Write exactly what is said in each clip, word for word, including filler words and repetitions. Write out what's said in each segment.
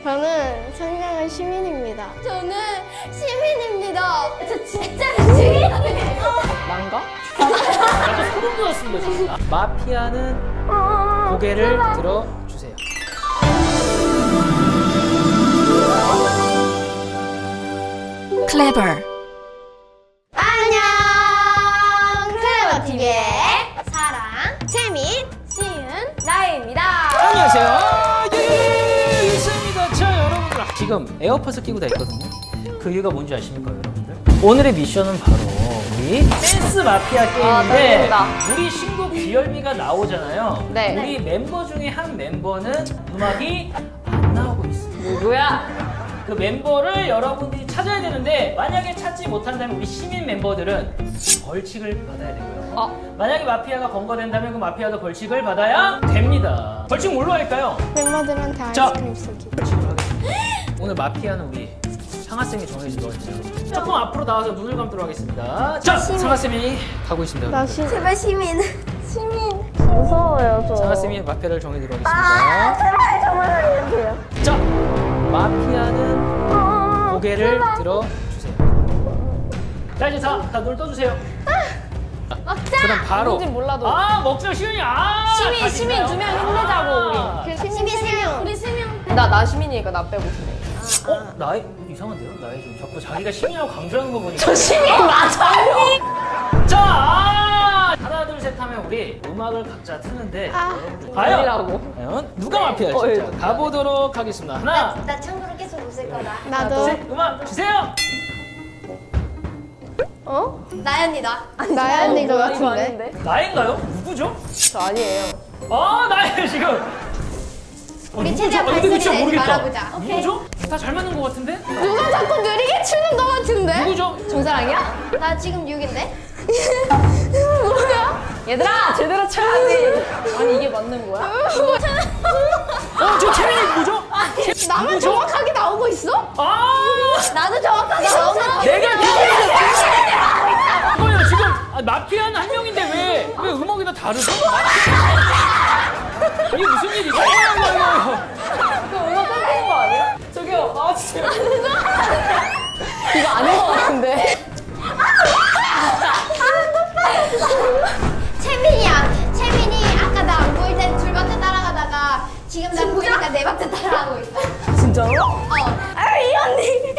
저는 선량한 시민입니다. 저는 시민입니다. 저 진짜 시민이에요. 난가? 약간 소름 돋았습니다 지금. 마피아는 고개를 들어주세요. 클레버. 안녕. 클레버티비의 사랑, 재민, 시은, 나혜입니다. 안녕하세요. 예, 있습니다. 자, 여러분들 지금 에어팟을 끼고 다 있거든요. 그 이유가 뭔지 아십니까, 여러분들? 오늘의 미션은 바로 우리 댄스 마피아 게임인데 아, 우리 신곡 귀열미가 나오잖아요. 네. 우리 멤버 중에 한 멤버는 음악이 안 나오고 있어요. 누구야? 그 멤버를 여러분들이 찾아야 되는데 만약에 찾지 못한다면 우리 시민 멤버들은 벌칙을 받아야 되고요. 어. 만약에 마피아가 검거된다면 그 마피아도 벌칙을 받아야 됩니다. 벌칙 뭘로 할까요? 멤버들한테 자. 아이스크림 쏘기. 벌칙으로 하겠습니다. 오늘 마피아는 우리 상하쌤이 정해준 거예요. 조금 앞으로 나와서 눈을 감도록 하겠습니다. 자, 상하쌤이 가고 있습니다. 나 시... 제발 시민. 시민. 무서워요, 저. 상하쌤이 마피아를 정해드리도록 하겠습니다. 아, 제발 정말 알려주세요. 자, 마피아는 고개를 들어주세요. 자, 이제 다, 다 눈을 떠주세요. 먹자. 그럼 바로. 누군지 몰라도. 아, 먹자, 시윤이. 아, 시민, 다 시민 있나요? 두 명 힘내자고, 우리. 아. 그 시민 세 명. 우리 세 명. 나, 나 시민이니까 나 빼고 싶네. 어? 나이 이상한데요? 나이 좀 자꾸 자기가 시민이라고 강조하는 거 보니까. 저 시민 맞아요? 자, 아! 하나 둘 셋 하면 우리 음악을 각자 트는데 아. 여러분들 과연 아니라고. 과연 누가 마피아일지 어, 자, 예. 가보도록 하겠습니다. 하나, 나 참고로 계속 웃을 거다. 나도. 셋, 음악 주세요. 어? 나연이다. 나야 언니 거 뭐야, 이거 같은데? 아닌데? 나인가요? 누구죠? 저 아니에요. 아, 나인 지금. 어, 우리 누구죠? 최대한 아, 근데 발소리 진짜 내지 모르겠다. 말아보자. 오케이. 누구죠? 다 잘 맞는 것 같은데? 누가 자꾸 느리게 추는 거 같은데? 누구죠? 정사랑이야? 나 지금 육인데? 뭐야? 얘들아, 제대로 쳐야지. 아니, 이게 맞는 거야? 어, 저 채민이 누구죠? 나만 누구죠? 정확하게 나오고 있어? 아, 나도 정확하게 나오는 내가 이거요 지금 아, 마피아는 한 명인데 왜 왜 음악이 다 다르죠? 이게 무슨 일이죠? 그거 음악 끊기는 거 아니야? 저기요, 아, 진짜. 이거 아닌 거 같은데? 채민이야. 채민이 아까 나 안 보일 때 둘밭에 따라가다가 지금 나 보이니까 네 밭에 따라가고 있어. 진짜로? 어. 아, 이 언니.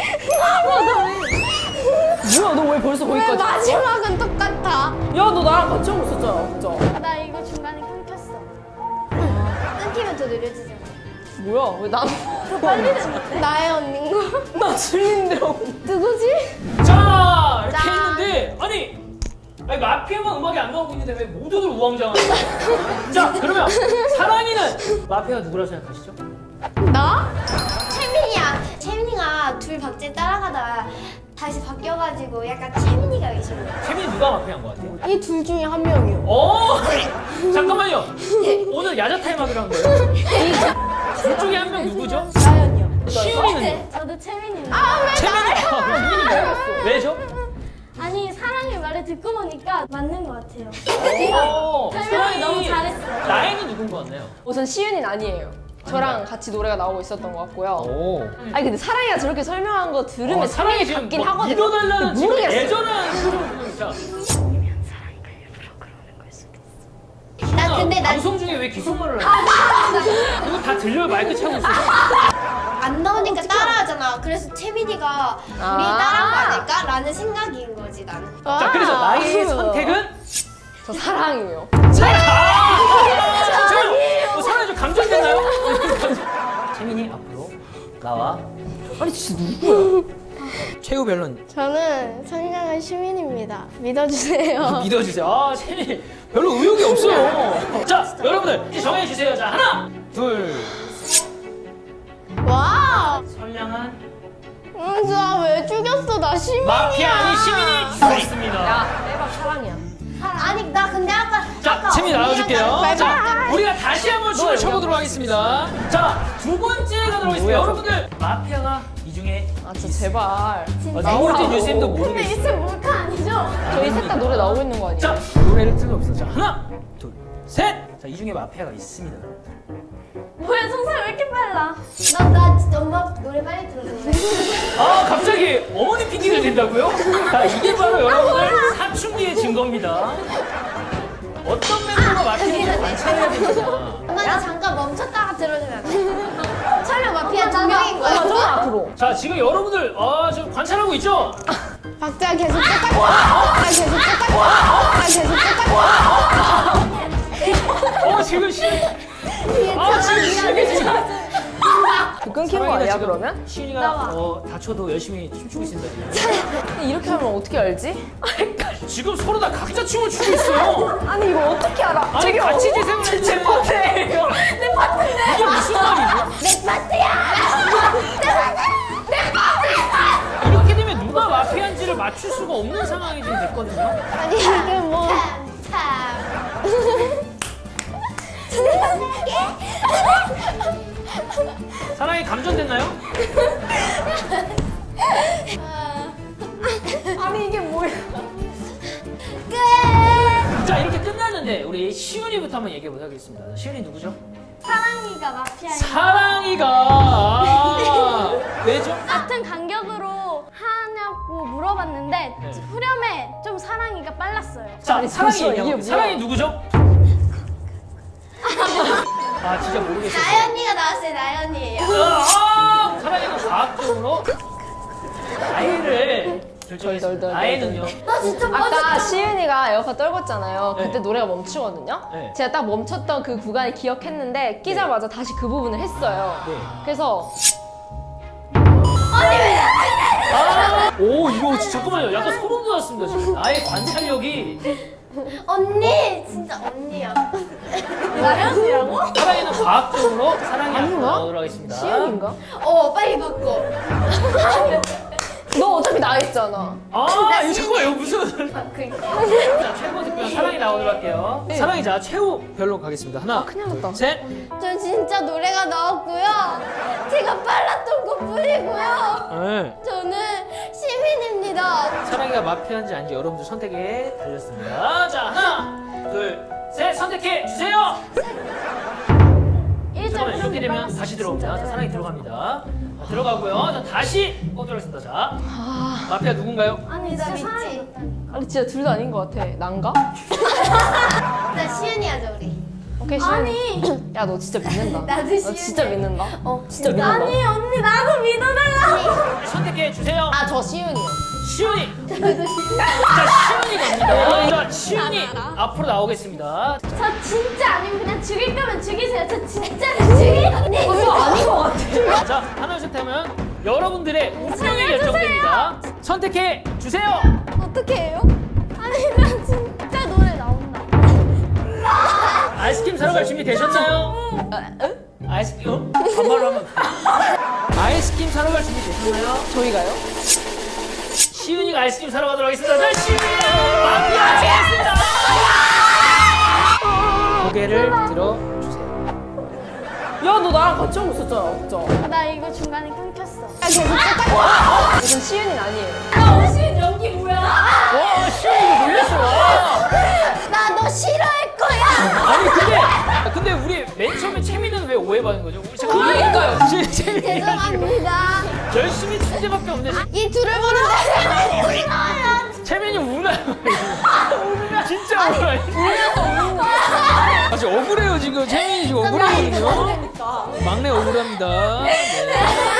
뭐야, 너 왜 벌써 왜 거기까지 왔어? 마지막은 똑같아? 야, 너 나랑 같이 하고 있었잖아, 그죠? 나 이거 중간에 끊겼어. 끊기면 더 느려지잖아. 뭐야, 왜 나는 더 빨리 되는데? 나의 언닌 거? 나 질린데라고. 누구지? 자 이렇게 짠. 했는데 아니 아니 마피아만 음악이 안 나오고 있는데 왜 모두들 우왕좌왕하죠? 자 그러면 사랑이는 마피아가 누구라고 생각하시죠? 나? 채민이야. 채민이가 둘 박제 따라가다가 다시 바뀌어가지고 약간 채민이가 의심해. 채민이 누가 마피아인 것 같아요? 이 둘 중에 한 명이요. 어 잠깐만요 오늘 야자 타임 하기로 한 거예요? 둘 중에 한 명 누구죠? 나연이요. 시윤이는? 저도 채민입니다. 아, 왜 채민이 누군가요? 왜죠? 아니 사랑의 말을 듣고 보니까 맞는 것 같아요. 오, 설명이 너무 잘했어. 나인이 누군 것 같나요? 우선 시윤이는 아니에요. 저랑 같이 노래가 나오고 있었던 것 같고요. 오. 아니 근데 사랑이가 저렇게 설명한 거 들으면 어, 사랑이 지금 같긴 뭐 하거든요. 믿어달라는 지금 모르겠어요. 애절한 표정을 자. 나 근데 나 방송 중에 왜 기속말을 해? 그거 다 들려요 마이크 차고 있어. 안 나오니까 따라하잖아. 그래서 채민이가 우리 아. 따라한 거 아닐까라는 생각인 거지 나는. 자 그래서 나의 선택은 저 사랑이에요. 사랑. 잠깐만. 어, 사랑이 좀 감정됐나요? 채민이 앞으로 나와. 아니 진짜 누구야? 최후 변론 저는 선량한 시민입니다. 믿어주세요. 믿어주세요. 아 채민이 별로 의욕이 없어요. 자 여러분들 이제 정해주세요. 자 하나 둘 와! 선량한 응, 나왜 죽였어? 나 시민이야. 마피아 아닌 시민이 죽었습니다. 야, 빼박 사랑이야. 아니 나 근데 아까 자, 아까 채민이 나와줄게요. 언니랑 자, 우리가 다시 한번 춤을 춰보도록 하겠습니다. 자, 두 번째 가도록 하겠습니다. 뭐야, 여러분들, 마피아가 이 중에 아 진짜 제발. 아, 나올지 뉴스님도 근데 모르겠어요. 이제 몰카 아니죠? 저희 셋 다 노래 나오고 있는 거 아니에요? 자, 노래를 틀어봅시다. 자, 하나, 둘, 셋! 자, 이 중에 마피아가 있습니다. 뭐야 성사야 왜 이렇게 빨라? 나 나 진짜 엄마 노래 빨리 들어줄래? 아 갑자기 어머니 핑계를 댄다고요? 자 이게 바로 여러분들 사춘기의 증거입니다. 어떤 멤버가 마피아인지 관찰해야 됩니다. 엄마 나 잠깐 멈췄다가 들어주면 안 돼? 설명 마피아 두 명인 거야? 좀 앞으로. 자 지금 여러분들 아 지금 관찰하고 있죠? 박자 계속 똑같고. 박자 계속 똑같고. 박자 계속 똑같고. 어 지금 시 아 지금 시작이 지금 끊긴 거 아니야 그러면? 시윤이가 어, 다쳐도 열심히 춤추고 있습니다 지금. 이렇게 하면 어떻게 알지? 지금 서로 다 각자 춤을 추고 있어요. 아니 이거 어떻게 알아? 아니 저기 같이 재생을 제 했는데 파트예요. 내 파트인데. 이게 무슨 말이죠? 내 파트야! 내 파트야! 이렇게 되면 누가 마피아인지를 맞출 수가 없는 상황이 지금 됐거든요. 아니 이게 뭐. 참. 사랑이 감전됐나요? 아니 이게 뭐야? 끝! 자 이렇게 끝났는데 우리 시윤이부터 한번 얘기해 보도록 하겠습니다. 시윤이 누구죠? 사랑이가 마피아야. 사랑이가 아, 왜죠? 같은 간격으로 하냐고 물어봤는데 네. 후렴에 좀 사랑이가 빨랐어요. 자 아니, 사랑이 잠시만, 이게 얘기해볼게요. 뭐야? 사랑이 누구죠? 아 진짜 모르겠어요. 나연이가 나왔어요 나연이에요. 아, 사랑이는 과학적으로 아이를 결정했습니다. 덜덜덜덜. 아이는요. 나 진짜 아까 멋있다. 시윤이가 에어컨 떨궜잖아요. 네. 그때 노래가 멈추거든요. 네. 제가 딱 멈췄던 그 구간을 기억했는데 끼자마자 다시 그 부분을 했어요. 네. 그래서 아, 오 이거 진짜 잠깐만요. 약간 소름 돋았습니다 지금. 아예 관찰력이. 언니 진짜 언니야. 나연이라고? 사랑이는 과학적으로 사랑이 앞으로 아닌가? 나오도록 하겠습니다. 시윤인가? 어 빨리 바꿔. 너 어차피 나 했잖아. 아 이거 잠깐만 이거 무슨. 바꿀게. 자 최고 득표 사랑이 나오도록 할게요. 네. 사랑이 자 최후 별로 가겠습니다. 하나, 큰일 났다. 셋. 저 진짜 노래가 나왔고요. 제가 빨랐던 것 뿐이고요. 네. 저는 시민입니다. 사랑이가 마피아인지 아닌지 여러분들 선택에 달렸습니다. 자 하나, 둘, 셋 선택해 주세요. 잠깐만 이렇게 되면 다시 들어옵니다. 자 사랑이 들어갑니다. 자, 들어가고요. 자 다시 꺼도록 하겠습니다. 자 마피아 누군가요? 아니 나 믿지. 아니 진짜 둘 다 아닌 것 같아. 난가? 나 시은이 하자 우리. 오케이 시윤이. 야 너 진짜 믿는다. 나도 너 시윤이. 진짜 믿는다. 어 진짜 믿는다. 아니 언니 나도 믿어달라. 선택해 주세요. 아 저 시윤이요. 시윤이. 자 시윤이 갑니다. 자 시윤이 앞으로 나오겠습니다. 저 진짜 아니면 그냥 죽일 거면 죽이세요. 저 진짜 죽일 건데. 이거 아닌 것 같아. 자 하나 둘 셋 하면 여러분들의 운명이 결정됩니다. 선택해 주세요. 어떻게 해요? 아니 나 진짜 노래 나온다. 아이스크림 사러 갈 준비 되셨나요? 아이스크림? 어? 반말로 하면 아이스크림 사러 갈 준비 되셨나요? 저희가요? 시윤이가 아이스크림 사러 가도록 하겠습니다. 자, 시윤이 마피아 되겠습니다. 고개를 들어주세요. 야 너 나랑 같이 하고 있었잖아. 그죠? 나 이거 중간에 끊겼어. 이건 시윤이는 아니에요. 나 시은 연기 뭐야? 와, 시윤이 이거 놀랬어요. 나 너 싫어할 거야. 아니, 근데, 근데 우리 맨 처음에 채민이는 왜 오해받은 거죠? 우리 지금 그러니까요. 채- 채민이 죄송합니다. 열심히 천재밖에 없는데 이 둘을 보는데 채민이 우나요? 진짜 우나요? 아, 지금 억울해요, 지금. 채민이 지금 억울하거든요. 막내 억울합니다. 네.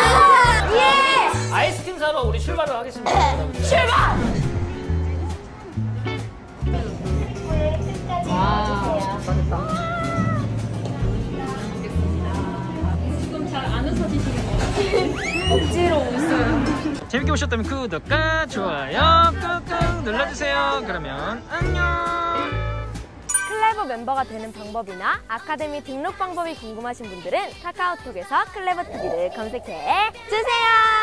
예. 아이스크림 사러 우리 출발을 하겠습니다. 출발. 재밌게 보셨다면 구독과 좋아요 꾹꾹 눌러주세요. 그러면 안녕. 클레버 멤버가 되는 방법이나 아카데미 등록 방법이 궁금하신 분들은 카카오톡에서 클레버티비를 검색해 주세요.